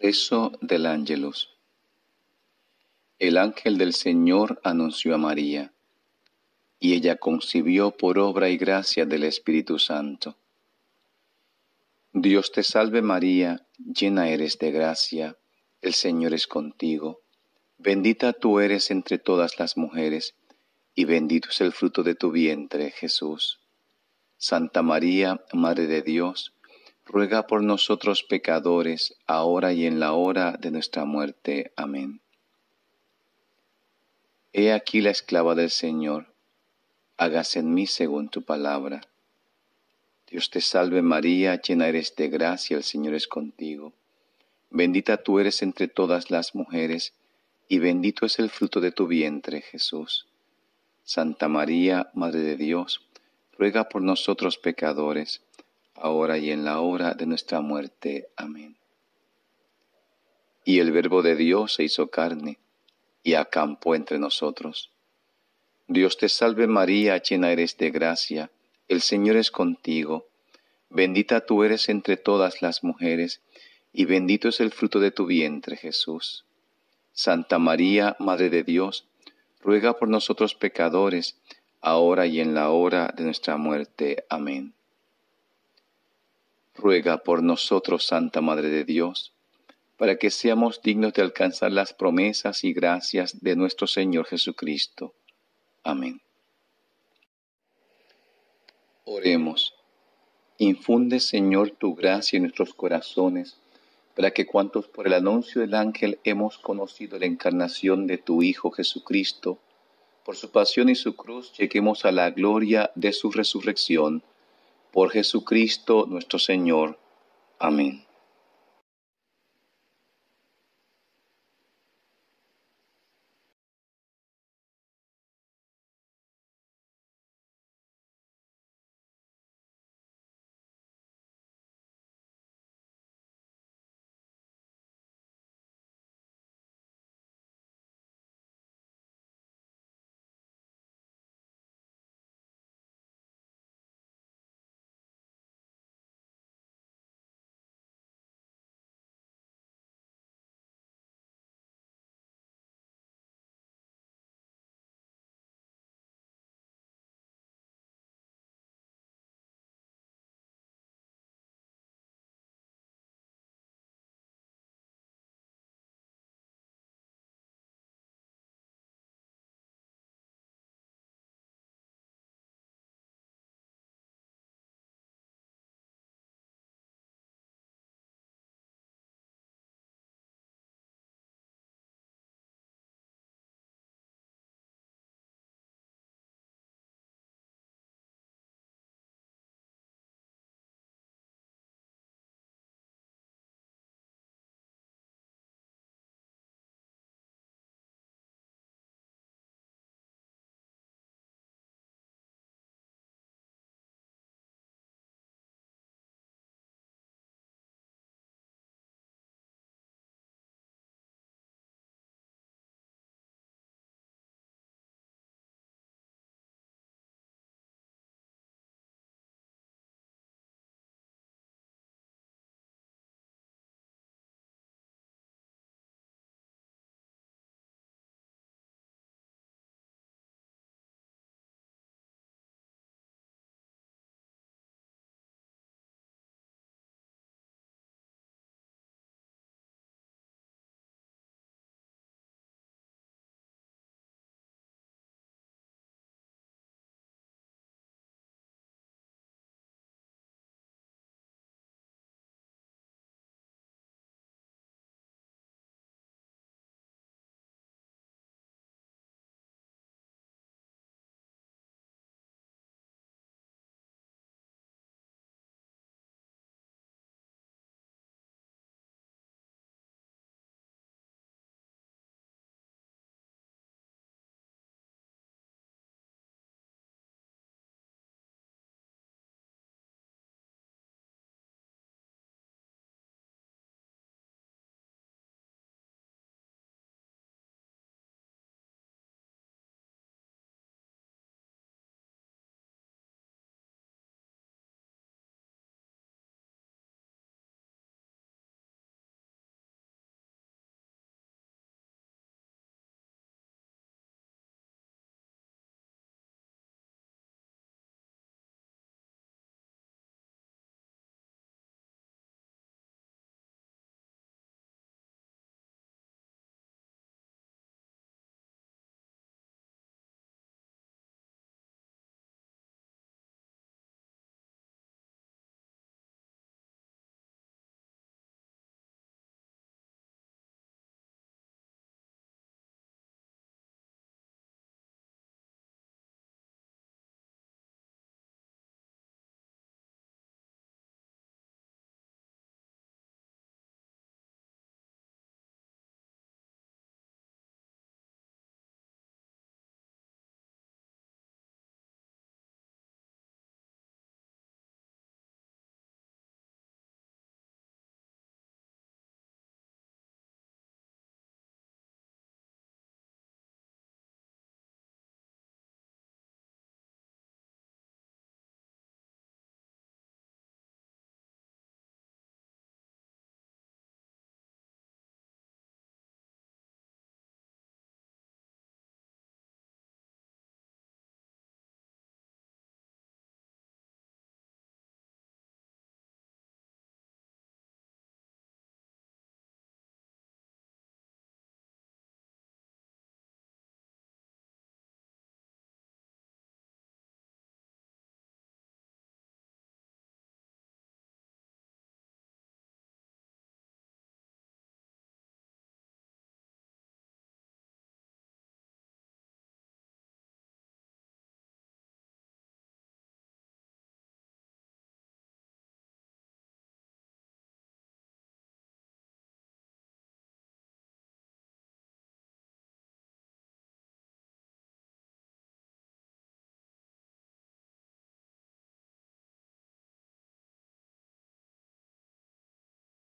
Rezo del Ángelus. El ángel del Señor anunció a María, y ella concibió por obra y gracia del Espíritu Santo. Dios te salve María, llena eres de gracia, el Señor es contigo. Bendita tú eres entre todas las mujeres, y bendito es el fruto de tu vientre, Jesús. Santa María, Madre de Dios, ruega por nosotros pecadores, ahora y en la hora de nuestra muerte. Amén. He aquí la esclava del Señor, hágase en mí según tu palabra. Dios te salve María, llena eres de gracia, el Señor es contigo. Bendita tú eres entre todas las mujeres, y bendito es el fruto de tu vientre, Jesús. Santa María, Madre de Dios, ruega por nosotros pecadores, ahora y en la hora de nuestra muerte. Amén. Y el Verbo de Dios se hizo carne, y acampó entre nosotros. Dios te salve María, llena eres de gracia, el Señor es contigo. Bendita tú eres entre todas las mujeres, y bendito es el fruto de tu vientre, Jesús. Santa María, Madre de Dios, ruega por nosotros pecadores, ahora y en la hora de nuestra muerte. Amén. Ruega por nosotros, Santa Madre de Dios, para que seamos dignos de alcanzar las promesas y gracias de nuestro Señor Jesucristo. Amén. Oremos. Infunde, Señor, tu gracia en nuestros corazones, para que cuantos por el anuncio del ángel hemos conocido la encarnación de tu Hijo Jesucristo, por su pasión y su cruz lleguemos a la gloria de su resurrección. Por Jesucristo nuestro Señor. Amén.